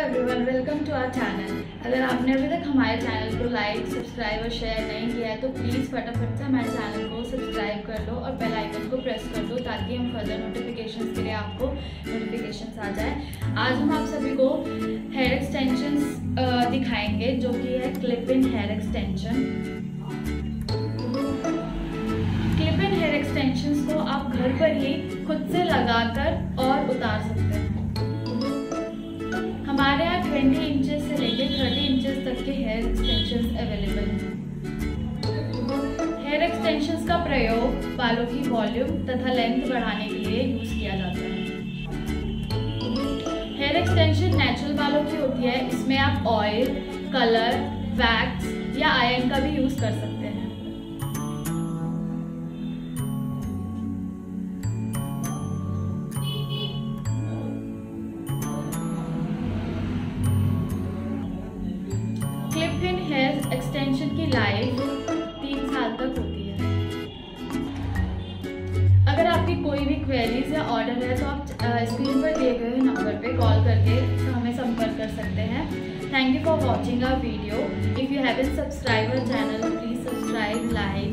Everyone, welcome to our channel. अगर आपने अभी तक हमारे चैनल को लाइक, सब्सक्राइब और शेयर नहीं किया है तो प्लीज़ फटाफट से हमारे चैनल को सब्सक्राइब कर लो और बेल आइकन को प्रेस कर दो ताकि हम फर्दर नोटिफिकेशंस के लिए आपको नोटिफिकेशंस आ जाए। आज हम आप सभी को हेयर एक्सटेंशंस दिखाएंगे जो कि है clip in hair extension. Clip in hair extensions को आप घर पर ही खुद से लगाकर और उतार सकते हैं। हमारे यहाँ 20 इंचेस से लेकर 30 इंचेस तक के हेयर एक्सटेंशंस अवेलेबल हैं। हेयर एक्सटेंशंस का प्रयोग बालों की वॉल्यूम तथा लेंथ बढ़ाने के लिए यूज किया जाता है। हेयर एक्सटेंशन नेचुरल बालों की होती है। इसमें आप ऑयल, कलर, वैक्स या आयरन का भी यूज कर सकते हैं। क्लिप इन हेयर एक्सटेंशन की लाइफ 3 साल तक होती है। अगर आपकी कोई भी क्वेरीज या ऑर्डर है तो आप स्क्रीन पर दिए गए नंबर पे कॉल करके हमें संपर्क कर सकते हैं। Thank you for watching our video. If you haven't subscribe our channel, please subscribe, like